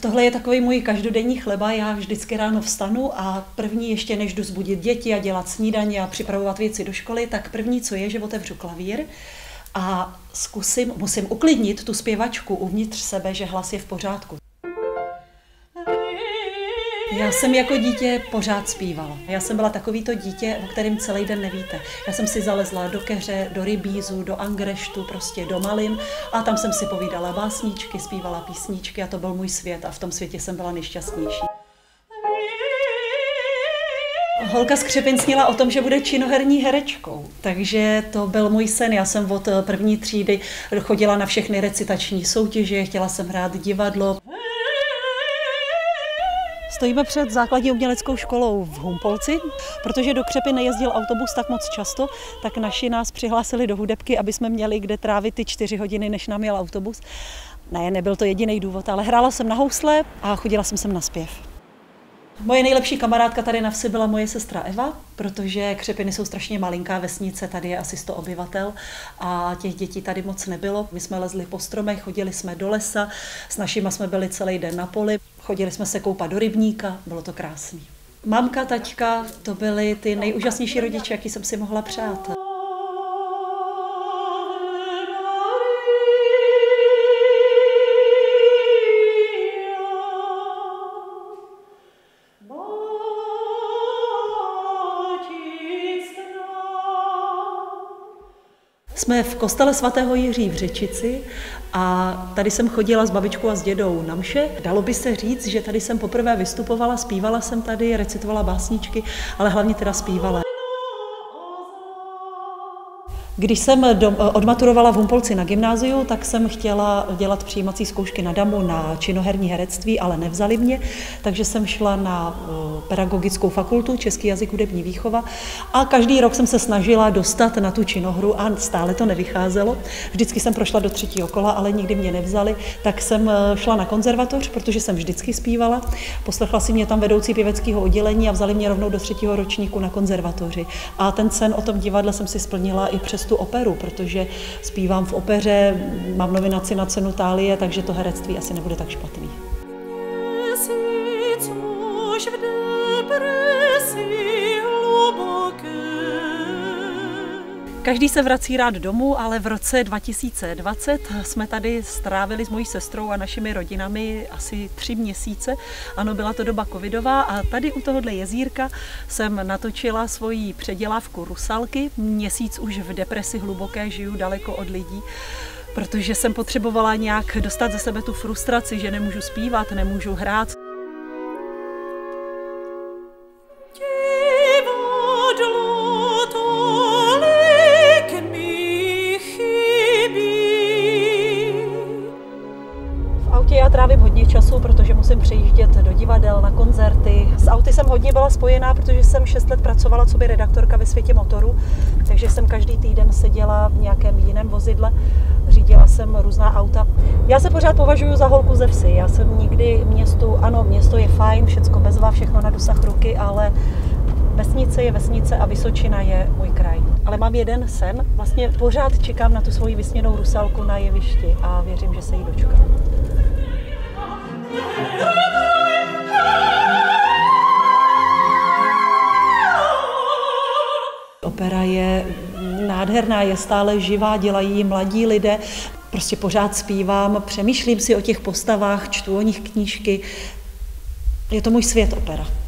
Tohle je takový můj každodenní chleba. Já vždycky ráno vstanu a první, ještě než jdu zbudit děti a dělat snídaně a připravovat věci do školy, tak první, co je, že otevřu klavír a musím uklidnit tu zpěvačku uvnitř sebe, že hlas je v pořádku. Já jsem jako dítě pořád zpívala. Já jsem byla takovýto dítě, o kterém celý den nevíte. Já jsem si zalezla do keře, do rybízu, do angreštu, prostě do malin a tam jsem si povídala básničky, zpívala písničky a to byl můj svět a v tom světě jsem byla nejšťastnější. Holka z Křepin snila o tom, že bude činoherní herečkou, takže to byl můj sen. Já jsem od první třídy chodila na všechny recitační soutěže, chtěla jsem hrát divadlo. Stojíme před základní uměleckou školou v Humpolci, protože do Křepin nejezdil autobus tak moc často, tak naši nás přihlásili do hudebky, aby jsme měli kde trávit ty 4 hodiny, než nám jel autobus. Ne, nebyl to jediný důvod, ale hrála jsem na housle a chodila jsem sem na zpěv. Moje nejlepší kamarádka tady na vsi byla moje sestra Eva, protože Křepiny jsou strašně malinká vesnice, tady je asi 100 obyvatel a těch dětí tady moc nebylo. My jsme lezli po stromech, chodili jsme do lesa, s našima jsme byli celý den na poli, chodili jsme se koupat do rybníka, bylo to krásný. Mamka, taťka, to byly ty nejúžasnější rodiče, jaký jsem si mohla přát. Jsme v kostele svatého Jiří v Řečici a tady jsem chodila s babičkou a s dědou na mše. Dalo by se říct, že tady jsem poprvé vystupovala, zpívala jsem tady, recitovala básničky, ale hlavně teda zpívala. Když jsem odmaturovala v Humpolci na gymnáziu, tak jsem chtěla dělat přijímací zkoušky na DAMu na činoherní herectví, ale nevzali mě, takže jsem šla na pedagogickou fakultu, český jazyk, hudební výchova a každý rok jsem se snažila dostat na tu činohru a stále to nevycházelo. Vždycky jsem prošla do 3. kola, ale nikdy mě nevzali, tak jsem šla na konzervatoř, protože jsem vždycky zpívala. Poslechla si mě tam vedoucí pěveckého oddělení a vzali mě rovnou do 3. ročníku na konzervatoři. A ten sen o tom divadle jsem si splnila i přes tu operu, protože zpívám v opeře, mám nominaci na cenu Thálie, takže to herectví asi nebude tak špatný. Každý se vrací rád domů, ale v roce 2020 jsme tady strávili s mojí sestrou a našimi rodinami asi 3 měsíce. Ano, byla to doba covidová a tady u tohohle jezírka jsem natočila svoji předělávku Rusalky. Měsíc už v depresi hluboké žiju daleko od lidí, protože jsem potřebovala nějak dostat ze sebe tu frustraci, že nemůžu zpívat, nemůžu hrát. Já trávím hodně času, protože musím přejíždět do divadel, na koncerty. S auty jsem hodně byla spojená, protože jsem 6 let pracovala coby redaktorka ve světě motoru, takže jsem každý týden seděla v nějakém jiném vozidle, řídila jsem různá auta. Já se pořád považuji za holku ze vsi. Já jsem nikdy město je fajn, všecko bezva, všechno na dosah ruky, ale vesnice je vesnice a Vysočina je můj kraj. Ale mám jeden sen, vlastně pořád čekám na tu svoji vysněnou Rusalku na jevišti a věřím, že se jí dočkám. Opera je nádherná, je stále živá, dělají ji mladí lidé. Prostě pořád zpívám, přemýšlím si o těch postavách, čtu o nich knížky. Je to můj svět, opera.